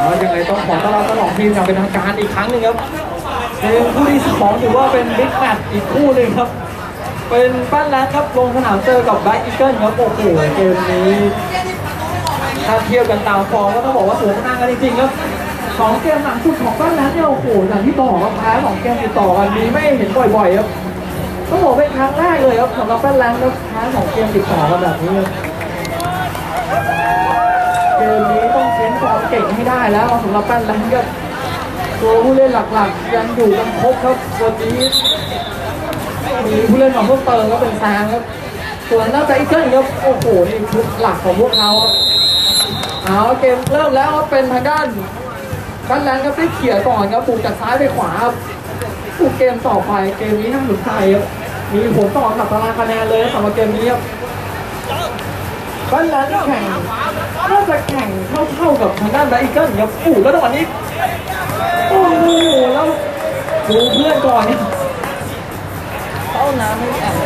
ยังไงต้องขอต้อนรับทั้งสองทีมอย่างเป็นทางการอีกครั้งหนึ่งครับเกมคู่ที่2ถือว่าเป็นบิ๊กแมตช์อีกคู่หนึ่งครับเป็นปั้นแลนด์ครับลงสนามเจอกับแบล็กอีเกิลครับโอ้โหเกมนี้ถ้าเทียบกันตามฟอร์มก็ต้องบอกว่าสวนทางกันจริงๆครับ2 เกมหลังสุดของปั้นแลนด์เนี่ยโอ้โหอย่างที่บอกครับแพ้2 เกมติดต่อกันนี้ไม่เห็นบ่อยๆครับต้องบอกเป็นครั้งแรกเลยครับสำหรับปั้นแลนด์แล้วแพ้2 เกมติดต่อกันแบบนี้เกมนี้ต้องเค้นฟอร์มเก่งให้ได้แล้วสำหรับปั้นแลนด์ครับตัวผู้เล่นหลักๆยังอยู่กันครบครับวันนี้มีผู้เล่นของพวกเติร์ก็เป็นแซงครับส่วนหน้าใจอีกเกิลครับโอ้โหนี่ชุดหลักของพวกเขาเอาเกมเริ่มแล้วเป็นทางด้านปั้นแลนด์ครับได้เขี่ยก่อนครับปูจากซ้ายไปขวาครับเกมต่อไปเกมนี้น่าสนใจครับมีผลต่อกับตารางคะแนนเลยสำหรับเกมนี้ครับปั้นแลนด์แข่งน่าจะแข่งเท่ากับทางด้านแบล็กอีเกิลครับแล้วตอนนี้โอ้โหแล้วดูเพื่อนก่อนเนี่ยเข้าน้ำไม่แอบ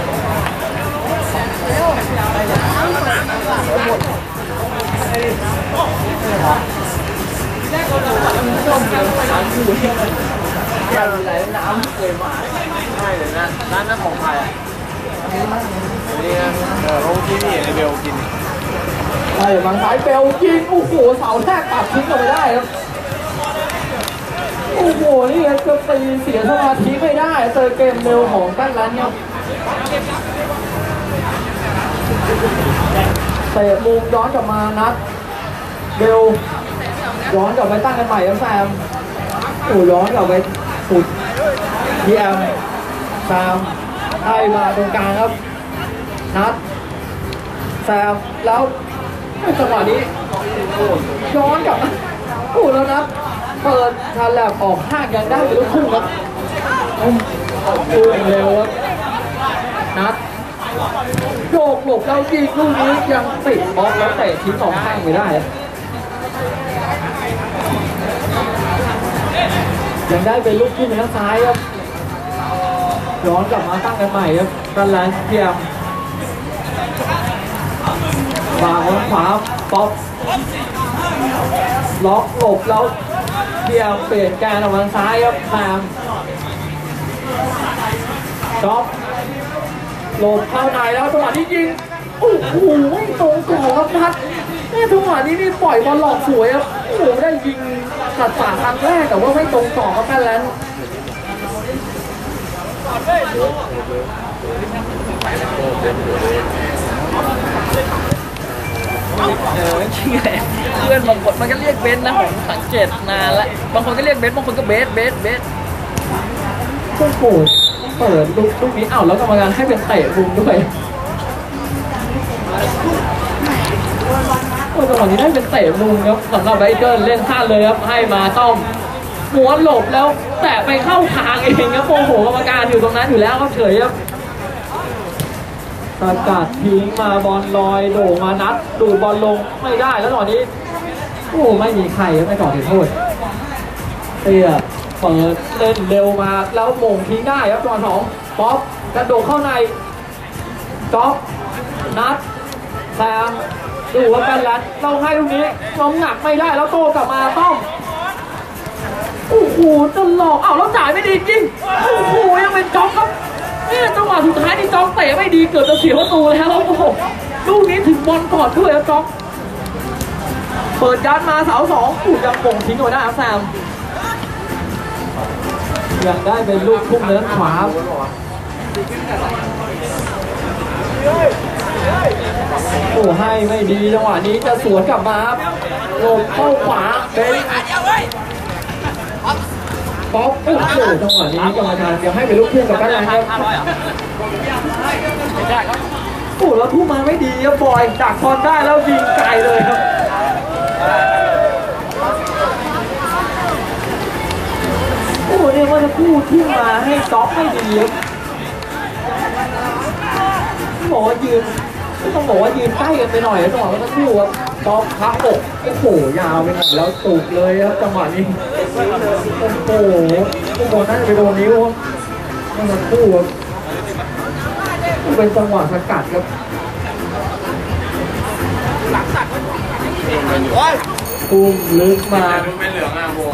การไหลน้ำเลยมาใช่เลยนะร้านนั้นของใครอ่ะนี่นะเขากินนี่ไอเบลกินใช่บางสายเบลกินโอ้โหเสาแทกตัดทิ้งออกไปได้ครับโอ้โหนี่ก็ตีเสียสมาธิไม่ได้เจอเกมเร็วของตั้งร้านเนี่ยเตะมุมย้อนกลับมานัดเบลย้อนกลับไปตั้งกันใหม่ครับแซมย้อนกลับไปสุดพีเอ็มแซมให้มาตรงกลางครับนัดแซมแล้วจังหวะนี้ย้อนกลับแล้วนัดเปิดทาแลบออกห้างยังได้เป็นลูกคู่ครับเร็วครับนัดโยกหลบแล้วยิงลูกนี้ยังติดบล็อกแล้วเตะทิ้งออกข้างไม่ได้ยังได้เป็นลูกขึ้นไปทางซ้ายครับย้อนกลับมาตั้งกันใหม่ครับกันแลนด์เทียมขวาป๊อปล็อกหลบแล้วเทียมเปลี่ยนแกนออกมาซ้ายครับแซมจ๊อบหลบเข้าในแล้วจังหวะนี้ยิงโอ้โหไม่ตรงกรอบครับนัดจังหวะนี้นี่ปล่อยบอลหลอกสวยครับโอ้โหได้ยิงตัดฝาครั้งแรกแต่ว่าไม่ตรงกรอบครับแค่นั้นจริงแหละเพื่อนบางคนมันก็เรียกเบสนะผมสังเกตนานแล้วบางคนก็เรียกเบสบางคนก็เบสโอ้โหเปิดลูกนี้แล้วกรรมการให้เป็นเตะมุมด้วยจังหวะนี้ได้เป็นเตะมุมครับสำหรับไบเกิลเล่นพลาดเลยครับให้มาต้อมหัวหลบแล้วแตะไปเข้าทางเองครับโอ้โหกรรมการอยู่ตรงนั้นอยู่แล้วครับเฉยครับสกัดทิ้งมาบอลลอยโด่มานัดดูบอลลงไม่ได้แล้วตอนนี้ไม่มีใครครับไม่ก่อโทษเตี้ยเปิดเล่นเร็วมาแล้วมงทิ้งได้ครับตอน2ป๊อปกระโดดเข้าในจ๊อบนัดแซมดูว่ากันแล้วเราให้ตรงนี้น้ำหนักไม่ได้แล้วโตกลับมาต้องโอ้โหตลอดแล้วจ่ายไม่ดีจริงโอ้โหยังเป็นจ๊อบครับเนี่ยจังหวะสุดท้ายที่จ๊อบเตะไม่ดีเกือบจะเสียประตูแล้วโอ้โหลูกนี้ถึงบอลก่อนด้วยครับจ๊อบเปิดยัดมาเสา2ยังป่งทิ้งไว้ได้ครับแซมยังได้เป็นลูกพุ่งเนื้อขวาให้ไม่ดีจังหวะนี้จะสวนกลับมาครับลงเข้าขวาเป็นป๊อปจังหวะนี้กรรมการยังให้เป็นลูกเพื่อนกับกันนะครับแล้วทุ่มมาไม่ดีครับบอยดักบอลได้แล้วยิงไกลเลยครับเนี่ยว่าจะพูดทุ่มมาให้จ๊อบไม่ดีครับบอกว่ายืนต้องบอกว่ายืนใกล้กันไปหน่อยจังหวะมันต้องพูดครับจ๊อบพักอกโอ้โหยาวไปหมดแล้วตุกเลยครับจังหวะนี้โอ้โหบอลน่าจะไปโดนนิ้วมันต้องพูดครับเป็นจังหวะสกัดครับหลังตัดตุ้มลึกมาไม่เหลืองอ่ะโบ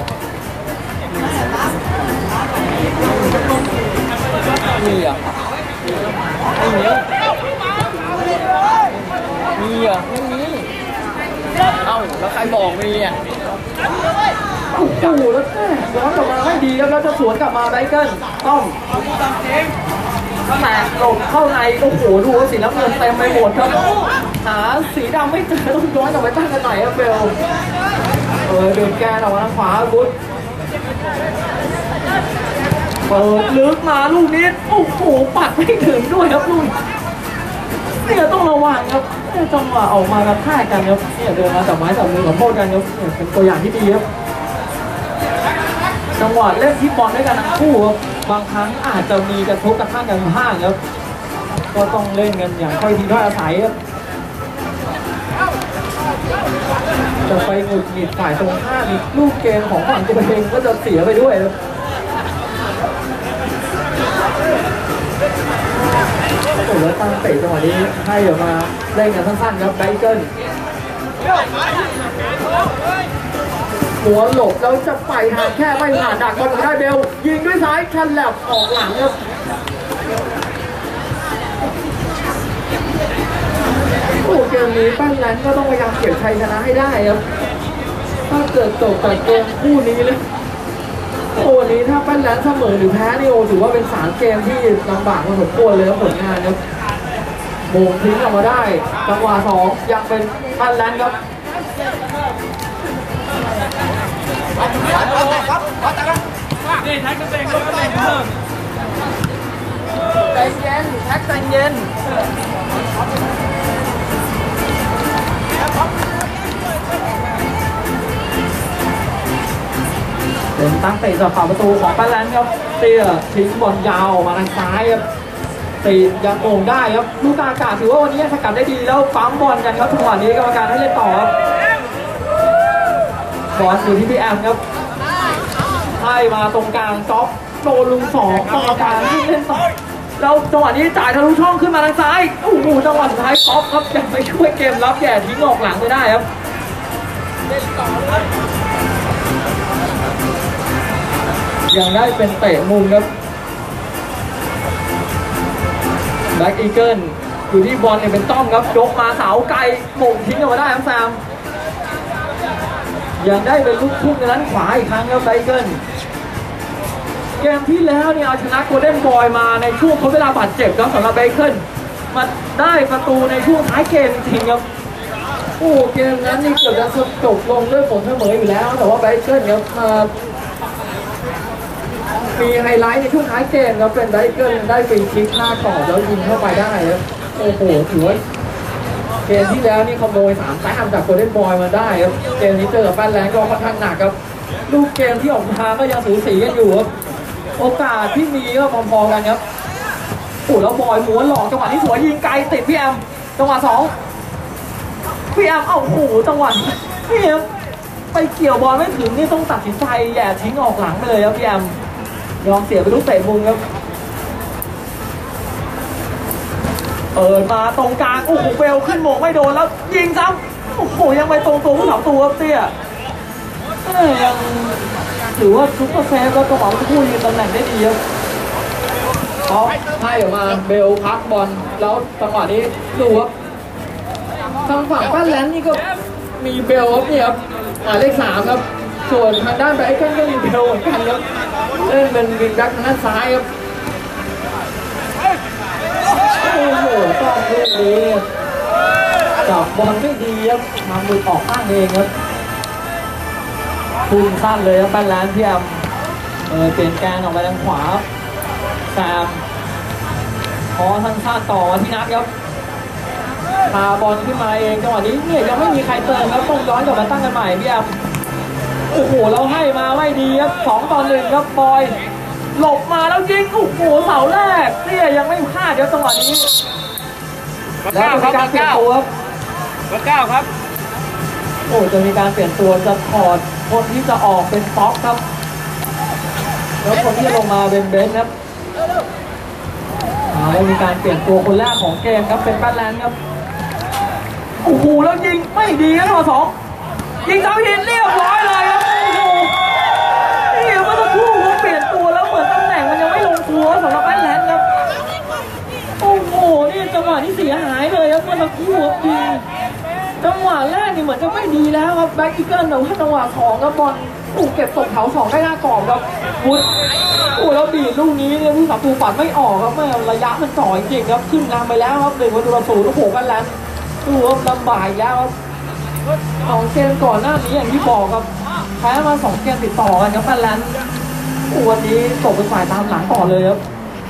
มีอ่ะไม่มีมีอ่ะไม่มีเอ้าแล้วใครบอกมีอ่ะโอ้โหแล้วย้อนกลับมาไม่ดีแล้วจะสวนกลับมาไบเกิลต้องแตกหลบเข้าในโอ้โหดูสีน้ำเงินเต็มไปหมดครับหาสีดำไม่เจอต้องย้อนกลับไปตั้งกันหน่อยครับเบลเดินแกนออกมาทางขวาบุ๊ดเปิดลึกมาลูกนี้โอ้โหปัดไม่ถึงด้วยครับลูกเนี่ยต้องระวังครับจังหวะออกมากระแทกกันครับเนี่ยเดินมาจับไม้จับมือขอโทษกันครับเนี่ยเป็นตัวอย่างที่ดีครับจังหวะเล่นที่บอลด้วยกันทั้งคู่ครับบางครั้งอาจจะมีกระทบกระทั่งกันบ้างครับก็ต้องเล่นกันอย่างค่อยทีถ้อยอาศัยครับจะไปหงุดหงิดฝ่ายตรงข้ามอีกลูกเกมของฝั่งตัวเองก็จะเสียไปด้วยครับโอ้โหแล้วตั้งเตะจังหวะนี้ให้ออกมาเล่นกันสั้นๆครับไบเกิลหัวหลบแล้วจะไปทางแค่ไม่ผ่านดักบอลได้เบลยิงด้วยซ้ายชันแลบออกหลังครับโอ้เกมนี้แป้นแลนด์ก็ต้องพยายามเก็บชัยชนะให้ได้ครับถ้าเกิดตกจากเกมคู่นี้เลยโอ้วันนี้ถ้าแป้นแลนด์เสมอหรือแพ้นี่โอถือว่าเป็น3เกมที่ลำบากพอสมควรเลยครับผลงานครับโมงทิ้งออกมาได้จังหวะ2ยังเป็นแป้นแลนด์ครับนี่แท็กตัวเองก็เป็นเพิ่มใจเย็นแท็กใจเย็นเป็นตั้งเตะจากฝั่งประตูของแป้นแลนด์ครับเตี้ยทิ้งบอลยาวออกมาทางซ้ายครับตียังโอ่งได้ครับลูกอากาศถือว่าวันนี้สกัดได้ดีแล้วปั๊มบอลกันครับจังหวะนี้กรรมการให้เล่นต่อครับบอลอยู่ที่พี่แอมครับให้มาตรงกลางจ็อกโดนลุง2กรรมการให้เล่นต่อแล้วจังหวะนี้จ่ายทะลุช่องขึ้นมาทางซ้ายโอ้โหจังหวะสุดท้ายป๊อปครับยังไปช่วยเกมรับแย่ทิ้งออกหลังไม่ได้ครับเล่นต่อเลยยังได้เป็นเตะมุมครับแบ็กอีเกิลอยู่ที่บอลเนี่ยเป็นต้อมครับยกมาเสาไกลโป่งทิ้งออกมาได้ครับแซมยังได้เป็นลูกทุ่งในด้านขวาอีกครั้งครับแบ็กอีเกิลเกมที่แล้วเนี่ยเอาชนะโกลเด้นบอยมาในช่วงทดเวลาบาดเจ็บครับสำหรับแบ็กอีเกิลมาได้ประตูในช่วงท้ายเกมจริงครับโอ้เกมนั้นนี่เกือบจะจบลงด้วยผลเสมออยู่แล้วแต่ว่าแบ็กอีเกิลครับมีไฮไลท์ในช่วงท้ายเกมครับเป็นไบเกิลได้ฟรีคิกหน้ากรอบแล้วยิงเข้าไปได้ครับโอ้โหถือว่าเกมที่แล้วนี่ขโมย3 แต้มจากโกลเด้นบอยมาได้ครับเกมนี้เจอกับแป้นแลนด์ก็ค่อนข้างหนักครับลูกเกมที่ออกมาก็ยังสูสีกันอยู่ครับโอกาสที่มีก็พอๆกันครับโอ้แล้วบอยม้วนหลอกจังหวะที่สวยยิงไกลติดพี่แอมจังหวะ2พี่แอมโอ้โหจังหวะพี่แอมไปเกี่ยวบอลไม่ถึงนี่ต้องตัดสินใจแย่ทิ้งออกหลังไปเลยครับพี่แอมยอมเสียไปลูกเตะมุมครับเปิดมาตรงกลางโอ้โหเบลขึ้นโมงไม่โดนแล้วยิงซ้ำโอ้โหยังไปตรงตัวผู้สาวตัวเตี้ยยังถือว่าซุปเปอร์เซฟแล้วกระเป๋าคู่ยืนตำแหน่งได้ดีครับเพราะให้ออกมาเบลพักบอลแล้วจังหวะนี้ดูครับทางฝั่งแป้นแลนด์นี่ก็มีเบลครับนี่ครับหมายเลข3ครับส่วนทางด้านไบเกิลก็มีเบลเหมือนกันครับเล่นเป็นวิงแบ็คทางด้านซ้ายครับโอ้โหต้องลูกนี้จับบอลไม่ดีครับทำมือออกข้างเองครับพุ่งสั้นเลยครับแป้นแลนด์พี่แอมเปลี่ยนแกนออกไปทางขวาแซมพอสั้นๆต่อที่นัดครับพาบอลขึ้นมาเองจังหวะนี้เนี่ยยังไม่มีใครเติมครับต้องย้อนกลับมาตั้งกันใหม่พี่แอมโอ้โหเราให้มาไม่ดีครับ2-1ครับบอยหลบมาแล้วยิงโอ้โหเสาแรกเนี่ยยังไม่พลาดครับจังหวะนี้แล้วมีการเปลี่ยนตัวครับเบอร์ 9ครับโอ้จะมีการเปลี่ยนตัวจะถอดคนที่จะออกเป็นป๊อกครับแล้วคนที่จะลงมาเป็นเบนครับแล้วมีการเปลี่ยนตัวคนแรกของเกมครับเป็นแป้นแลนด์ครับโอ้โหแล้วยิงไม่ดีครับจังหวะ2 ยิงเสาหินเรียบร้อยเลยครับโอ้โหนี่เมื่อสักครู่เขาเปลี่ยนตัวแล้วเหมือนตำแหน่งมันยังไม่ลงตัวสำหรับแอนแลนด์ครับโอ้โหนี่จังหวะที่เสียหายเลยครับเมื่อสักครู่ครับยิงจังหวะแรกนี่เหมือนจะไม่ดีแล้วครับแบ็คอีเกิลแต่ว่าจังหวะสองครับบอลถูกเก็บตกแถวสองได้หน้ากรอบครับวุฒิโอ้แล้วดีลูกนี้เนี่ยผู้สับตูปัดไม่ออกครับไม่ระยะมันจ่อยจริงครับขึ้นนำไปแล้วครับ1-0โอ้โหกันแล้วดูครับลำบากแล้วครับ2 เกมก่อนหน้านี้อย่างที่บอกครับแพ้มา2 เกมติดต่อกันครับกันแล้ววันนี้ตกเป็นฝ่ายตามหลังต่อเลยครับ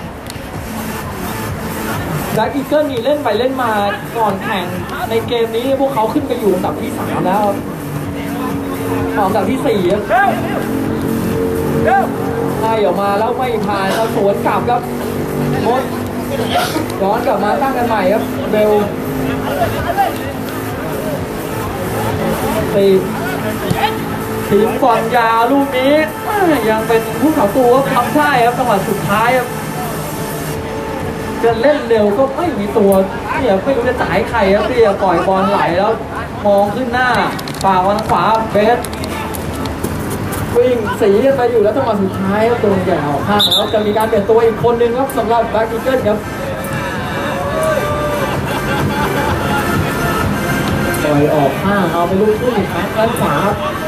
แบ็คอีเกิลนี่เล่นไปเล่นมาก่อนแข่งในเกมนี้พวกเขาขึ้นไปอยู่อันดับที่3แล้วอันดับที่4ครับให้ออกมาแล้วไม่ผ่านเราสวนกลับครับมดย้อนกลับมาตั้งกันใหม่ครับเบลทีมบอลยาวลูกนี้ยังเป็นผู้ข่าวตัวทำได้ครับจังหวะสุดท้ายครับจะเล่นเร็วก็ไม่มีตัวเนี่ยไม่รู้จะจ่ายใครครับที่จะปล่อยบอลไหลแล้วมองขึ้นหน้าฝ่าวันขวาเบสวิ่งสีกันไปอยู่แล้วจังหวะสุดท้ายครับโดนแย่ออกข้างแล้วจะมีการเปลี่ยนตัวอีกคนนึงครับสำหรับแบ็คอีเกิลครับปล่อยออกข้างเอาไปลูกขึ้นอีกครั้งด้านขวา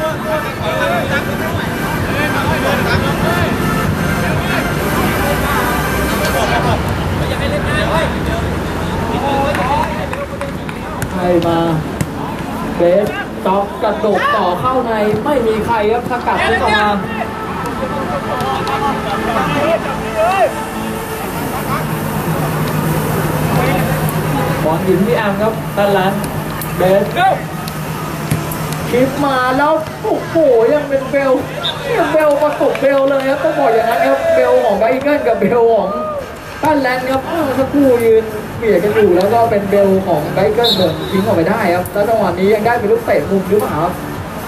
ให้มาเบสจ็อกกระโดดต่อเข้าในไม่มีใครครับสกัดขึ้นออกมาบอลอยู่ที่แอมครับด้านหลังเบสคลิปมาแล้วโอ้โหยังเป็นเบลยังเบลประกบเบลเลยครับต้องบอกอย่างนั้นครับเบลของไบเกิลกับเบลของด้านแลนด์ครับสักครู่ยืนเบียดกันอยู่แล้วก็เป็นเบลของไบเกิลเดินทิ้งออกไปได้ครับแล้วจังหวะนี้ยังได้เป็นลูกเตะมุมหรือเปล่าครับ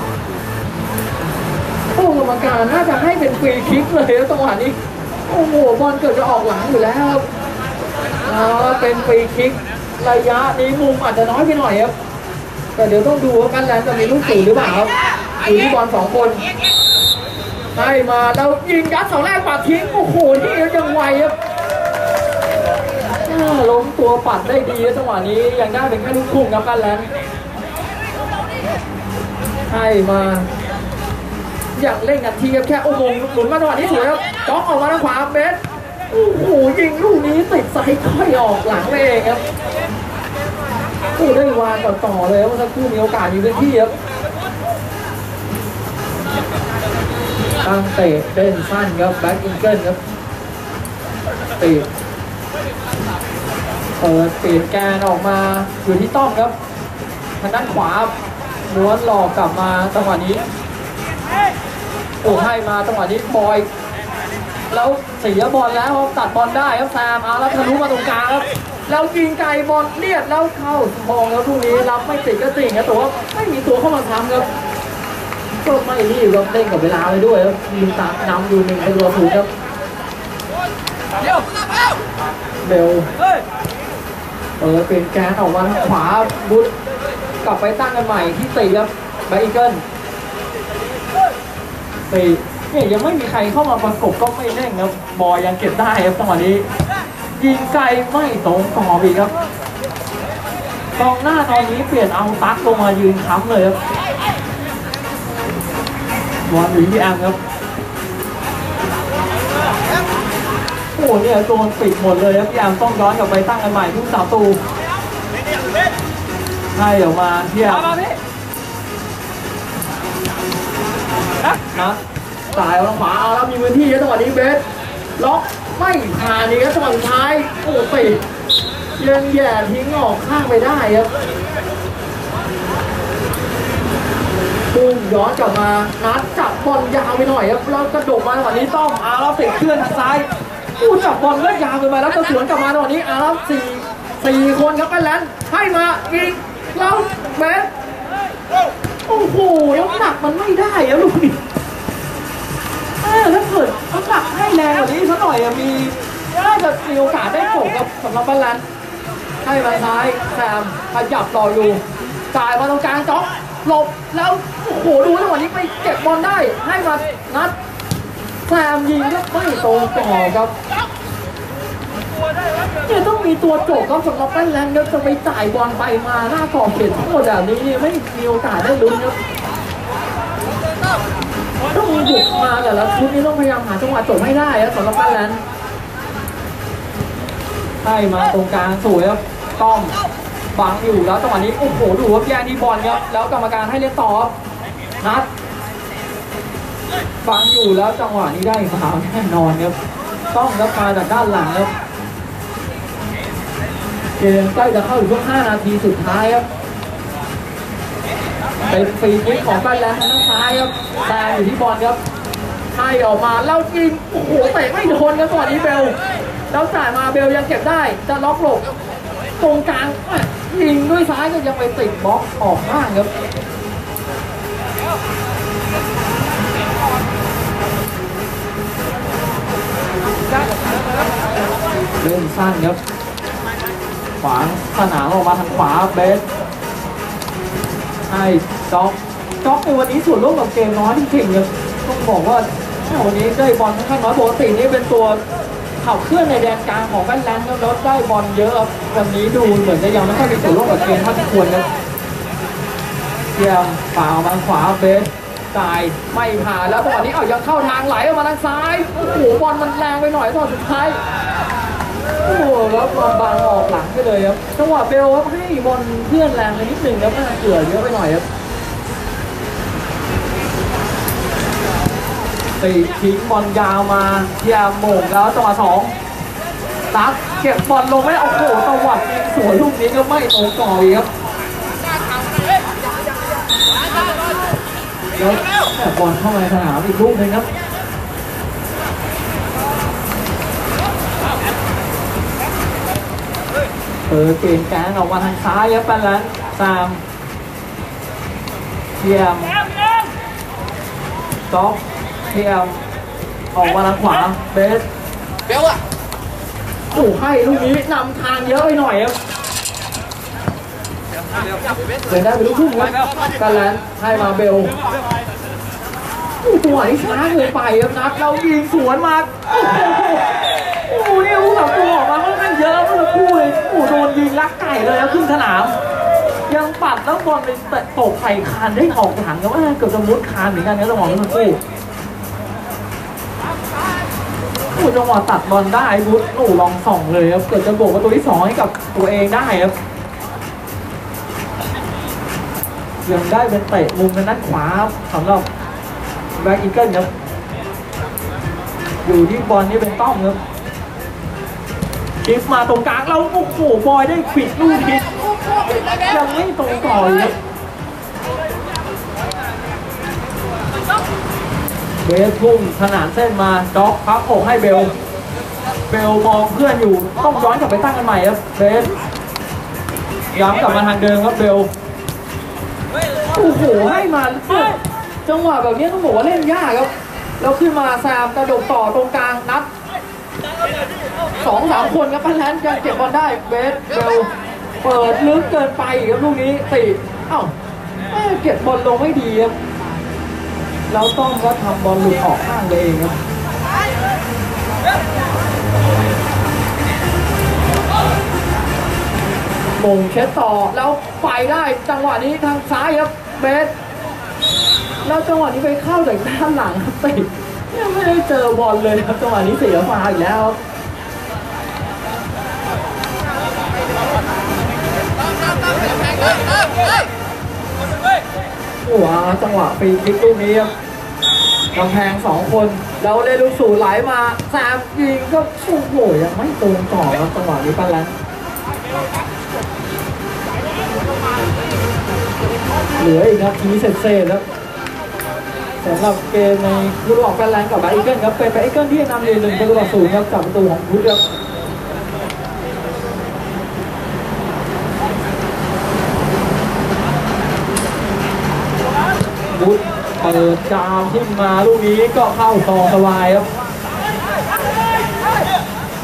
โอ้กรรมการน่าจะให้เป็นฟรีคิกเลยแล้วจังหวะนี้โอ้โหบอลเกิดจะออกหลังอยู่แล้วเป็นฟรีคิกระยะนี้มุมอาจจะน้อยไปหน่อยครับแต่เดี๋ยวต้องดูว่ากันแลนด์จะมีลูกตู่หรือเปล่าครับอยู่ที่บอล2 คนให้มาแล้วยิงยัดเสาแรกปัดทิ้งโอ้โหนี่ยังไวครับล้มตัวปัดได้ดีจังหวะนี้ยังได้เป็นแค่ลูกคุ้งครับกันแลนด์ให้มาอยากเล่นกันทีครับแค่โอ้โหหมุนมาจังหวะนี้สวยครับจ็อกออกมาทางขวาเบสโอ้โหยิงลูกนี้ติดไซด์ค่อยออกหลังไปเองครับโอ้ได้วางต่อเลยว่าสักครู่มีโอกาสอยู่พื้นที่ครับตั้งเตะเล่นสั้นครับแบ็คอิงเกิลครับตีเปลี่ยนแกนออกมาอยู่ที่ต้อมครับทางด้านขวาม้วนหลอกกลับมาจังหวะนี้โอ้ให้มาจังหวะนี้บอยแล้วเสียบอลแล้วตัดบอลได้ครับแซมแล้วทะลุมาตรงกลางครับแล้วยิงไกลบอลเลียดแล้วเข้ามองแล้วทุกนี้รับไม่ติดก็ติดนะแต่ว่าไม่มีตัวเข้ามาทำครับก็ไม่รีบครับเล่นกับเวลาไปด้วยครับยิงตามนำอยู่1-0ครับเบลเปลี่ยนแกนออกมาทางขวาบุญกลับไปตั้งกันใหม่ที่ตีครับไบเกิลตีเนี่ยยังไม่มีใครเข้ามาประกบก็ไม่แน่งครับบอยยังเก็บได้ครับจังหวะนี้ยิงไกลไม่ตรงต่ออีกครับกองหน้าตอนนี้เปลี่ยนเอาตั๊กลงมายืนค้ำเลยครับบอลอยู่ที่แอมครับโอ้เนี่ยโดนปิดหมดเลยครับพี่แอมต้องย้อนกลับไปตั้งกันใหม่ทุกประตูให้ออกมาพี่แอมนะสายทางขวาเอาแล้วมีพื้นที่เยอะจังหวะนี้เบสล็อกไม่ผ่านนี่ครับจังหวะสุดท้ายโอ้ติดยังแย่ทิ้งออกข้างไปได้ครับพุ่งย้อนกลับมานัดจับบอลยาวไปหน่อยครับแล้วกระโดดมาจังหวะนี้ต้องแล้วติดเคลื่อนทางซ้ายผู้จับบอลก็ยาวไปแล้วจะสวนกลับมาจังหวะนี้แล้ว4 คนครับกันแลนด์ให้มาอีกแล้วเบสโอ้โหน้ำหนักมันไม่ได้อะลูกนี่ถ้าเกิดน้ำหนักให้แรงกว่านี้สักหน่อยน่าจะมีโอกาสได้โกงกับสำหรับกันแลนด์ให้มาซ้ายแซมขยับต่ออยู่จ่ายมาตรงกลางจ็อกหลบแล้วโอ้โหดูจังหวะนี้ไปเก็บบอลได้ให้มานัดแซมยิงก็ไม่ตรงต่อครับเนี่ยต้องมีตัวโจกครับสำหรับแป้นแลนด์ครับจะไปจ่ายบอลไปมาหน้ากรอบเขตทั้งหมดแบบนี้นี่ไม่มีโอกาสได้ลุ้นครับต้องมีบุกมาแต่ละชุดนี้ต้องพยายามหาจังหวะจบให้ได้ครับสำหรับแป้นแลนด์ให้มาตรงกลางสวยครับต้อมบังอยู่แล้วจังหวะนี้โอ้โหดูว่าแย่งที่บอลครับแล้วกรรมการให้เล่นต่อนัดบังอยู่แล้วจังหวะนี้ได้ฟาวล์แน่นอนครับต้องรับมาจากด้านหลังครับเกมใกล้จะเข้าถึงช่วง5 นาทีสุดท้ายครับเป็นฟรีคิกของแป้นแลนด์ทางด้านซ้ายครับแต่อยู่ที่บอลครับให้ออกมาแล้วยิงโอ้โหเตะไม่โดนครับจังหวะนี้เบลแล้วจ่ายมาเบลยังเก็บได้จะล็อกหลบตรงกลางยิงด้วยซ้ายก็ยังไปติดบล็อกออกข้างครับเล่นสั้นครับขวางสนามออกมาทางขวาเบสให้จ็อกในวันนี้ส่วนร่วมกับเกมน้อยจริงๆครับต้องบอกว่าวันนี้ได้บอลค่อนข้างน้อยปกตินี่เป็นตัวขับเคลื่อนในแดนกลางของแป้นแลนด์แล้วได้บอลเยอะครับวันนี้ดูเหมือนจะยังไม่ค่อยมีส่วนร่วมกับเกมเท่าที่ควรครับเยี่ยมฝ่ามาทางขวาเบสจ่ายไม่ผ่านแล้วตอนนี้ยังเข้าทางไหลออกมาทางซ้ายโอ้โหบอลมันแรงไปหน่อยตอนสุดท้ายโอ้โหแล้วบอลบางออกหลังไปเลยครับจังหวะเบลครับให้บอลเพื่อนแรงไปนิดนึงครับน่าเกลือเยอะไปหน่อยครับตีทิ้งบอลยาวมาเทียมโมงแล้วจังหวะ2ตักเก็บบอลลงไม่โอ้โหตะวัดสวยลูกนี้ก็ไม่ตรงต่ออีกครับแล้วแต่บอลเข้ามาในสนามอีกลูกนึงครับเกมแกนออกมาทางซ้ายครับแป้นแลนด์3เทียมจ็อกเทียมออกมาทางขวาเบสเบลอะโอ้ให้ลูกนี้นำทางเยอะไปหน่อยครับเลยได้ไปลูกทุ่งครับกันแล้วให้มาเบลตัวนี้ช้าเกินไปครับนัดเรายิงสวนมาโอ้โหนี่ลูกแบบตัวออกมาค่อนข้างเยอะเมื่อสักครู่เลยโอ้โดนยิงลักไก่เลยครับขึ้นสนามยังปัดแล้วบอลไปตกใส่คานได้ออกหลังก็ว่าเกือบจะมุดคานเหมือนกันนะจังหวะเมื่อสักครู่จังหวะตัดบอลได้บุ๊คลองส่องเลยครับเกิดจะโบกประตูที่2ให้กับตัวเองได้ครับยังได้เป็นเตะมุมในนัดขวาสำหรับแบ็คอีเกิลครับอยู่ที่บอลนี่เป็นต้อมครับกิฟมาตรงกลางแล้วโอ้โหบอยได้ปิดลูกนี้ยังไม่ตรงต่อเลยเบสพุ่งขนานเส้นมาจ็อกพับอกให้เบลมองเพื่อนอยู่ต้องย้อนกลับไปตั้งกันใหม่ครับเบสย้ำกลับมาทางเดิมครับเบลโอ้โหให้มาจังหวะแบบนี้ต้องบอกว่าเล่นยากครับแล้วขึ้นมาแซมกระโดดต่อตรงกลางนัด 2-3 คนครับแป้นแลนด์ยังเก็บบอลได้เบสเบลเปิดลึกเกินไปครับลูกนี้ติเก็บบอลลงไม่ดีครับแล้วต้องก็ทำบอลหลุดออกข้างเองครับมงเช็ดต่อแล้วไปได้จังหวะนี้ทางซ้ายครับเบสแล้วจังหวะนี้ไปเข้าจากด้านหลังครับติดยังไม่ได้เจอบอลเลยครับจังหวะนี้เสียฟาวอีกแล้วโอ้โหจังหวะฟรีคิกลูกนี้ครับกำแพง2 คนแล้วเล่นลูกสูงไหลมาแซมยิงก็โอ้โหยังไม่ตรงต่อครับจังหวะนี้ปั้นแล้วเหลืออีกนาทีเศษๆครับสำหรับเกมในฤดูกาลแฟนแลนด์กับแบล็คอีเกิลครับเป็นแบล็คอีเกิลที่นำอยู่1-0ครับจากประตูของพุทธครับพุทธเปิดจามขึ้นมาลูกนี้ก็เข้าซองสบายครับ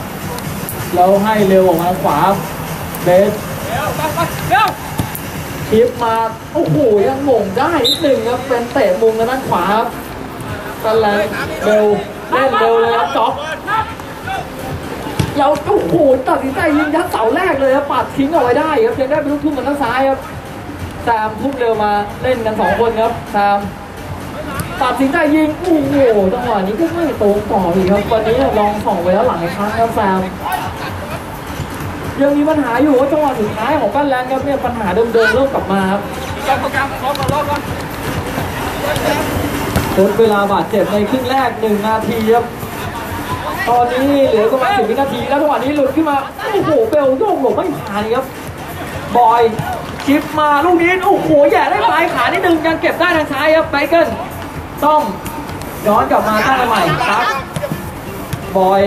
แล้วให้เร็วออกมาขวาเบสชิปมาโอ้โหยังหม่งได้นิดหนึ่งครับเป็นเตะมุมด้านขวาครับกันแลนเบลเล่นเบลเลยครับจ็อกแล้วโอ้โหตัดสินใจยิงยัดเสาแรกเลยครับปัดทิ้งเอาไว้ได้ครับยังได้เป็นลูกทุ่งมันด้านซ้ายครับแซมทุ่มเร็วมาเล่นกัน2คนครับแซมตัดสินใจยิงโอ้โหจังหวะนี้ก็ไม่ตรงต่ออีกครับวันนี้ลองส่องไปแล้วหลังอีกครั้งครับแซมยังมีปัญหาอยู่ว่าจังหวะสุดท้ายของกันแลนครับเนี่ยปัญหาเดิมๆเริ่มกลับมาครับทดเวลาบาดเจ็บในครึ่งแรก1 นาทีครับตอนนี้เหลือประมาณ10 วินาทีแล้วจังหวะนี้หลุดขึ้นมาโอ้โหเบลโยกหลบไม่ผ่านครับบอยชิปมาลูกนี้โอ้โหแย่ได้ปลายขานิดนึงยังเก็บได้ทางซ้ายครับไมเคิลต้องย้อนกลับมาตั้งใหม่ครับบอย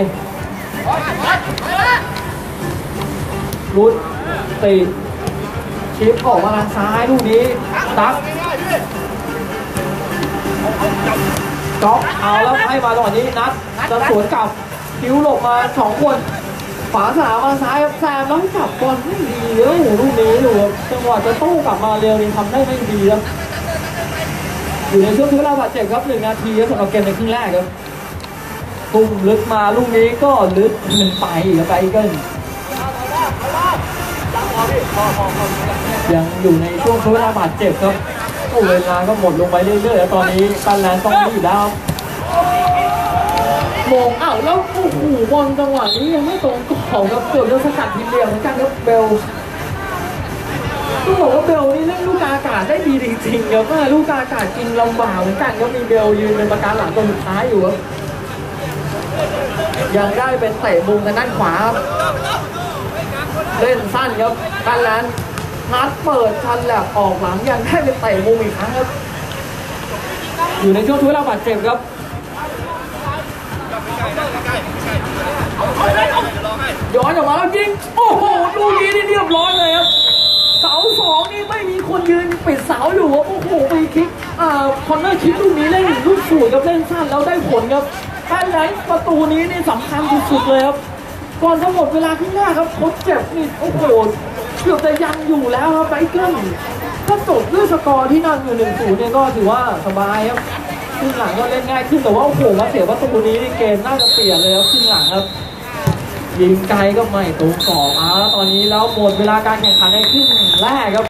รุดตีชิปออกมาทางซ้ายลูกนี้ตักจ็อกเอาแล้วให้มาตอนนี้นัดจะสวนกลับคิ้วหลบมา2 คนฝาสนามมาซ้ายแซมแล้วจับบอลไม่ดีเลยโอ้โหลูกนี้ดูจังหวะจะโต้กลับมาเร็วนี่ทำได้ไม่ดีครับอยู่ในช่วงที่เวลาบาดเจ็บครับ1 นาทีสำหรับเกมในครึ่งแรกครับตุ้มลึกมาลูกนี้ก็ลึกมันไปครับไบเกิลยังอยู่ในช่วงเวลาบาดเจ็บครับโอ้เวลาก็หมดลงไปเรื่อยๆแล้วตอนนี้กันแลนต้องรีบแล้วมงอ้าวแล้วโอ้โหบอลจังหวะนี้ยังไม่ตรงกรอบครับเกือบจะสกัดทีมเดียวเหมือนกันครับเบลต้องบอกว่าเบลนี่เล่นลูกอากาศได้ดีจริงๆครับลูกอากาศกินลำบากเหมือนกันครับมีเบลยืนเป็นประการหลังตัวสุดท้ายอยู่ครับยังได้เป็นเตะมุมกันด้านขวาเล่นสั้นครับกันแลนนัดเปิดชันแหลกออกหลังยังได้เป็นเตะมุมอีกครั้งครับอยู่ในช่วงทุเรศบาดเจ็บครับย้อนออกมาแล้วยิงโอ้โหลูกนี้นี่เรียบร้อยเลยครับเสา2นี่ไม่มีคนยืนปิดเสาอยู่ครับโอ้โหไปคิกคอนเนอร์คิกลูกนี้เล่นลูกสูงครับเล่นสั้นแล้วได้ผลครับการไหนประตูนี้นี่สำคัญสุดๆเลยครับก่อนทั้งหมดเวลาขึ้นหน้าครับโค้ชเจ็บนี่โอ้โหเกือบจะยังอยู่แล้วครับไบเกิลถ้าจบด้วยสกอร์ที่นั่งอยู่1-0เนี่ยก็ถือว่าสบายครับครึ่งหลังก็เล่นง่ายขึ้นแต่ว่าโอ้โหมาเสียประตูนี้เกมน่าจะเปลี่ยนเลยครับครึ่งหลังครับยิงไกลก็ไม่ตรงกรอบแล้วตอนนี้แล้วหมดเวลาการแข่งขันในครึ่งแรกครับ